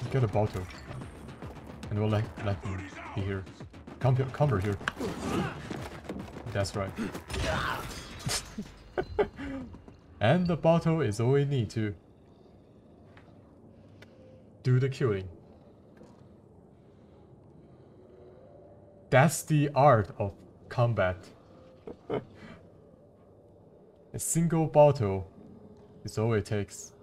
get a bottle. And we'll let him be here. Come here. That's right. And the bottle is all we need to do the killing. That's the art of combat. A single bottle is all it takes.